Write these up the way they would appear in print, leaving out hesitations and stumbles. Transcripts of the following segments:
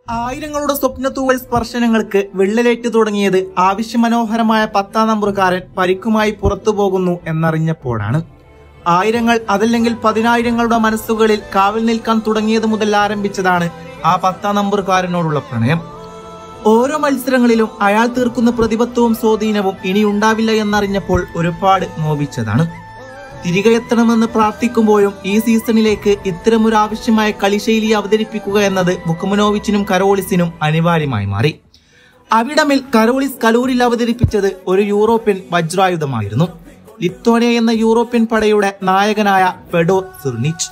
ആയിരങ്ങളുടെ സ്വപ്നത്തൂവൽ സ്പർശനങ്ങൾക്ക് വിള്ളലേറ്റ് തുടങ്ങിയത് ആവശ്യമനോഹരമായ 10-ാം നമ്പറുകാരൻ പരിക്കുമായി പുറത്തുപോകുന്നു എന്നറിഞ്ഞപ്പോഴാണ്. ആയിരങ്ങൾ അതല്ലെങ്കിൽ 10,000ങ്ങളുടെ മനസ്സുകളിൽ കാവൽ നിൽക്കാൻ തുടങ്ങിയത് മുതൽ ആരംഭിച്ചതാണ് ആ 10-ാം നമ്പറുകാരനോടുള്ള പ്രണയം. ഓരോ മത്സരങ്ങളിലും അയാൾ തീർക്കുന്ന പ്രതിബദ്ധവും സ്വാധീനവും ഇനി ഉണ്ടാവില്ല എന്നറിഞ്ഞപ്പോൾ ഒരുപാട് നോവിച്ചതാണ്. തിരികെ എത്തണമെന്ന് പ്രാർത്ഥിക്കുമ്പോഴും ഈ സീസണിലേക്ക് ഇത്തരമൊരു ആവശ്യമായ കളിശൈലി അവതരിപ്പിക്കുക എന്നത് ബുക്കമനോവിച്ചിനും കരോളിസിനും അനിവാര്യമായി മാറി. അവിടമിൽ കരോളിസ് കലൂരിൽ അവതരിപ്പിച്ചത് ഒരു യൂറോപ്യൻ വജ്രായുധമായിരുന്നു. ലിത്വാനിയ എന്ന യൂറോപ്യൻ പടയുടെ നായകനായ ഫെഡോർ സിർനിച്ച്.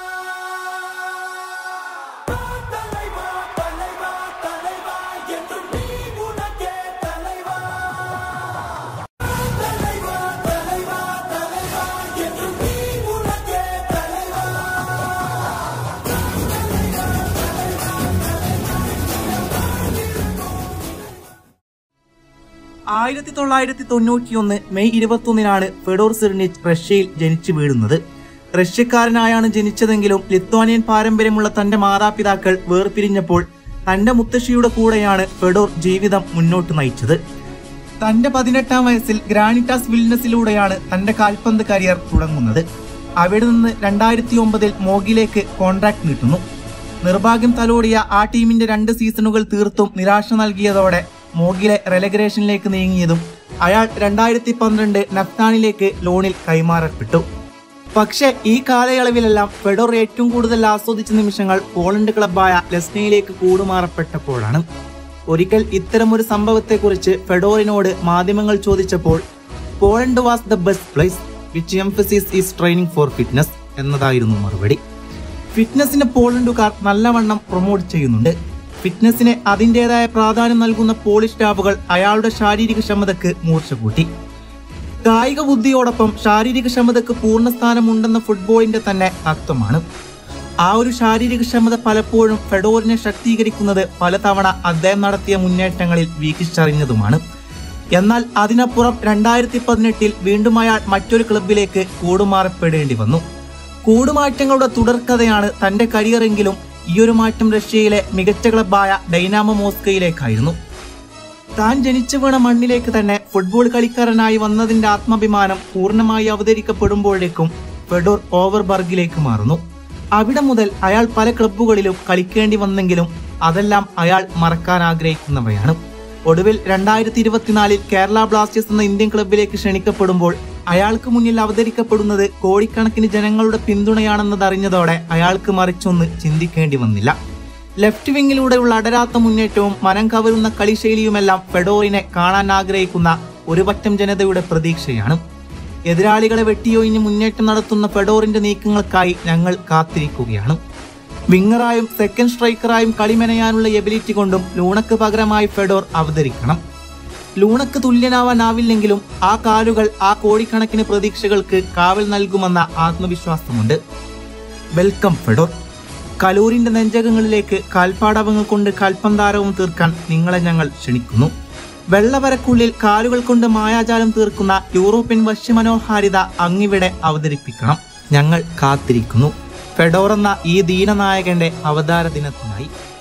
ആയിരത്തി 1991 മെയ് 21 ഫെഡോർ സിർനിച്ച് റഷ്യയിൽ ജനിച്ചു വീഴുന്നത്. റഷ്യക്കാരനായാണ് ജനിച്ചതെങ്കിലും ലിത്വാനിയൻ പാരമ്പര്യമുള്ള തന്റെ മാതാപിതാക്കൾ വേർപിരിഞ്ഞപ്പോൾ തന്റെ മുത്തശ്ശിയുടെ കൂടെയാണ് ഫെഡോർ ജീവിതം മുന്നോട്ട് നയിച്ചത്. തന്റെ 18-ാം വയസ്സിൽ ഗ്രാനിറ്റാസ് വിൽനസിലൂടെയാണ് തന്റെ കാൽപന്ത് കരിയർ തുടങ്ങുന്നത്. അവിടെ നിന്ന് 2009 മോഗിലേക്ക് കോൺട്രാക്ട് നീട്ടുന്നു. നിർഭാഗ്യം തലോടിയ ആ ടീമിന്റെ 2 സീസണുകൾ തീർത്തും നിരാശ നൽകിയതോടെ മോഗിലെ റെലഗ്രേഷനിലേക്ക് നീങ്ങിയതും അയാൾ 2012 നഫ്താനിലേക്ക് ലോണിൽ കൈമാറപ്പെട്ടു. പക്ഷേ ഈ കാലയളവിലെല്ലാം ഫെഡോർ ഏറ്റവും കൂടുതൽ ആസ്വദിച്ച നിമിഷങ്ങൾ പോളണ്ട് ക്ലബ്ബായ ലെസ്നയിലേക്ക് കൂടുമാറപ്പെട്ടപ്പോഴാണ്. ഒരിക്കൽ ഇത്തരമൊരു സംഭവത്തെക്കുറിച്ച് ഫെഡോറിനോട് മാധ്യമങ്ങൾ ചോദിച്ചപ്പോൾ Poland was the best place which emphasis is training for fitness എന്നതായിരുന്നു മറുപടി. ഫിറ്റ്നസിന് പോളണ്ടുകാർ നല്ലവണ്ണം പ്രൊമോട്ട് ചെയ്യുന്നുണ്ട്. ഫിറ്റ്നസിന് അതിൻ്റെതായ പ്രാധാന്യം നൽകുന്ന പോളിഷ് സ്റ്റാഫുകൾ അയാളുടെ ശാരീരിക ക്ഷമതയ്ക്ക് മൂർച്ച കൂട്ടി. കായിക ബുദ്ധിയോടൊപ്പം ശാരീരിക ക്ഷമതയ്ക്ക് പൂർണ്ണസ്ഥാനമുണ്ടെന്ന ഫുട്ബോളിന്റെ തന്നെ തത്വമാണ്. ആ ഒരു ശാരീരിക ക്ഷമത പലപ്പോഴും ഫെഡോറിനെ ശക്തീകരിക്കുന്നത് പലതവണ അദ്ദേഹം നടത്തിയ മുന്നേറ്റങ്ങളിൽ വീക്ഷിച്ചറിഞ്ഞതുമാണ്. എന്നാൽ അതിനപ്പുറം 2018 വീണ്ടും അയാൾ മറ്റൊരു ക്ലബിലേക്ക് കൂടുമാറപ്പെടേണ്ടി വന്നു. കൂടുമാറ്റങ്ങളുടെ തുടർക്കഥയാണ് തന്റെ കരിയറെങ്കിലും ഈയൊരു മാറ്റം റഷ്യയിലെ മികച്ച ക്ലബ്ബായ ഡൈനാമോ മോസ്കോയിലേക്കായിരുന്നു. താൻ ജനിച്ചു വീണ മണ്ണിലേക്ക് തന്നെ ഫുട്ബോൾ കളിക്കാരനായി വന്നതിന്റെ ആത്മാഭിമാനം പൂർണ്ണമായി അവതരിക്കപ്പെടുമ്പോഴേക്കും ഫെഡോർ ഓവർബർഗിലേക്ക് മാറുന്നു. അവിടെ മുതൽ അയാൾ പല ക്ലബ്ബുകളിലും കളിക്കേണ്ടി വന്നെങ്കിലും അതെല്ലാം അയാൾ മറക്കാൻ ആഗ്രഹിക്കുന്നവയാണ്. ഒടുവിൽ 2024 കേരള ബ്ലാസ്റ്റേഴ്സ് എന്ന ഇന്ത്യൻ ക്ലബ്ബിലേക്ക് ക്ഷണിക്കപ്പെടുമ്പോൾ അയാൾക്ക് മുന്നിൽ അവതരിക്കപ്പെടുന്നത് കോടിക്കണക്കിന് ജനങ്ങളുടെ പിന്തുണയാണെന്നതറിഞ്ഞതോടെ അയാൾക്ക് മറിച്ചൊന്ന് ചിന്തിക്കേണ്ടി വന്നില്ല. ലെഫ്റ്റ് വിങ്ങിലൂടെയുള്ള അടരാത്ത മുന്നേറ്റവും മനം കവരുന്ന കളിശൈലിയുമെല്ലാം ഫെഡോറിനെ കാണാൻ ആഗ്രഹിക്കുന്ന ഒരു പറ്റം ജനതയുടെ പ്രതീക്ഷയാണ്. എതിരാളികളെ വെട്ടിയൊഴിഞ്ഞ് മുന്നേറ്റം നടത്തുന്ന ഫെഡോറിന്റെ നീക്കങ്ങൾക്കായി ഞങ്ങൾ കാത്തിരിക്കുകയാണ്. വിങ്ങറായും സെക്കൻഡ് സ്ട്രൈക്കറായും കളിമെനയാനുള്ള എബിലിറ്റി കൊണ്ടും ലൂണക്ക് പകരമായി ഫെഡോർ അവതരിക്കണം. ലൂണക്ക് തുല്യനാവാനാവില്ലെങ്കിലും ആ കാലുകൾ ആ കോടിക്കണക്കിന് പ്രതീക്ഷകൾക്ക് കാവൽ നൽകുമെന്ന ആത്മവിശ്വാസമുണ്ട്. Welcome Fedor. കലൂരിന്റെ നെഞ്ചകങ്ങളിലേക്ക് കാൽപ്പാടവങ്ങൾ കൊണ്ട് കാൽപന്താരവും തീർക്കാൻ നിങ്ങളെ ഞങ്ങൾ ക്ഷണിക്കുന്നു. വെള്ളവരക്കുള്ളിൽ കാലുകൾ കൊണ്ട് മായാജാലം തീർക്കുന്ന യൂറോപ്യൻ വശ്യമനോഹാരിത അങ്ങിവിടെ അവതരിപ്പിക്കണം. ഞങ്ങൾ കാത്തിരിക്കുന്നു. ഫെഡോർ എന്ന ഈ ദീനനായകന്റെ അവതാര ദിനത്തിനായി.